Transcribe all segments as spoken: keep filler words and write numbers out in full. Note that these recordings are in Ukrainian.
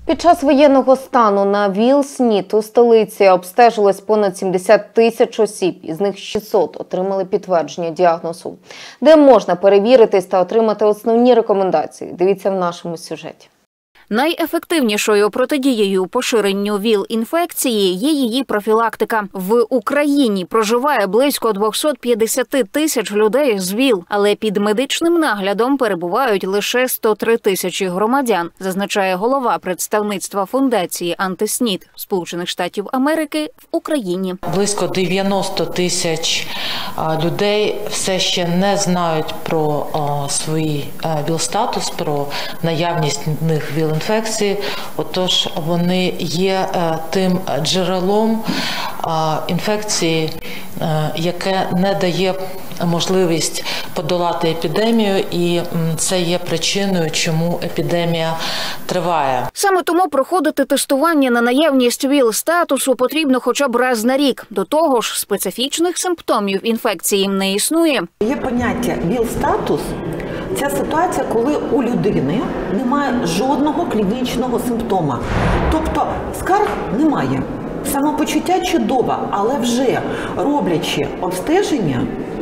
Під час воєнного стану на ВІЛ-СНІД у столиці обстежилось понад сімдесят тисяч осіб, із них шістсот отримали підтвердження діагнозу. Де можна перевіритись та отримати основні рекомендації? Дивіться в нашому сюжеті. Найефективнішою протидією поширенню ВІЛ-інфекції є її профілактика. В Україні проживає близько двісті п'ятдесят тисяч людей з ВІЛ, але під медичним наглядом перебувають лише сто три тисячі громадян, зазначає голова представництва фундації «Антиснід» Сполучених Штатів Америки в Україні. Близько дев'яносто тисяч людей все ще не знають про свій ВІЛ-статус, про наявність в них ВІЛ-інфекції. Інфекції, отож вони є тим джерелом інфекції, яке не дає можливість подолати епідемію, і це є причиною, чому епідемія триває. Саме тому проходити тестування на наявність ВІЛ-статусу потрібно хоча б раз на рік. До того ж, специфічних симптомів інфекції не існує. Є поняття ВІЛ-статус. Ця ситуація, коли у людини немає жодного клінічного симптома. Тобто скарг немає. Самопочуття чудове, але вже роблячи обстеження,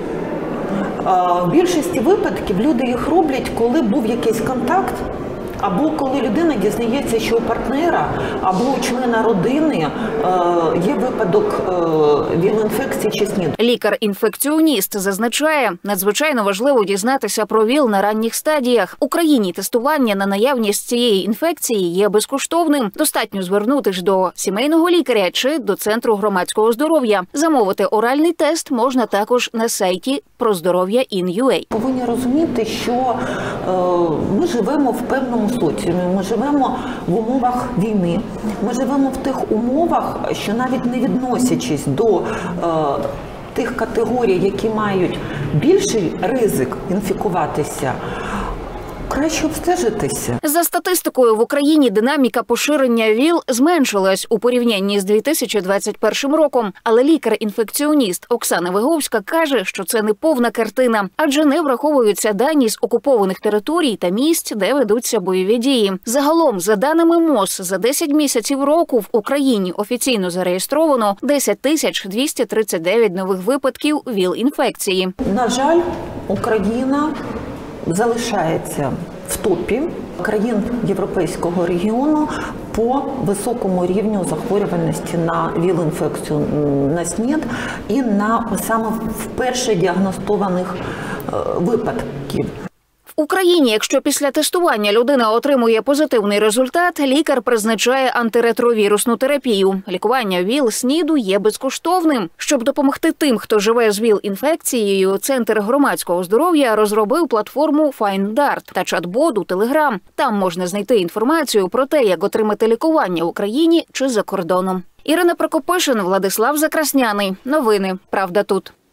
в більшості випадків люди їх роблять, коли був якийсь контакт, або коли людина дізнається, що у партнера або у члена родини є випадок ВІЛ-інфекції чи СНІД. Лікар-інфекціоніст зазначає, надзвичайно важливо дізнатися про ВІЛ на ранніх стадіях. В Україні тестування на наявність цієї інфекції є безкоштовним. Достатньо звернутися до сімейного лікаря чи до Центру громадського здоров'я. Замовити оральний тест можна також на сайті про здоров'я точка ін точка ю а. Повинні розуміти, що е, ми живемо в певному соціумі, ми живемо в умовах війни, ми живемо в тих умовах, що навіть не відносячись до е, тих категорій, які мають більший ризик інфікуватися, краще обстежитися. За статистикою, в Україні динаміка поширення ВІЛ зменшилась у порівнянні з дві тисячі двадцять першим роком. Але лікар-інфекціоніст Оксана Виговська каже, що це не повна картина, адже не враховуються дані з окупованих територій та місць, де ведуться бойові дії. Загалом, за даними МОЗ, за десять місяців року в Україні офіційно зареєстровано десять тисяч двісті тридцять дев'ять нових випадків ВІЛ-інфекції. На жаль, Україна залишається в топі країн європейського регіону по високому рівню захворюваності на ВІЛ-інфекцію на СНІД і на саме вперше діагностованих випадків. В Україні, якщо після тестування людина отримує позитивний результат, лікар призначає антиретровірусну терапію. Лікування ВІЛ-СНІДу є безкоштовним. Щоб допомогти тим, хто живе з ВІЛ-інфекцією, Центр громадського здоров'я розробив платформу FindDart та чат-бот у Телеграм. Там можна знайти інформацію про те, як отримати лікування в Україні чи за кордоном. Ірина Прокопишин, Владислав Закрасняний. Новини. Правда тут.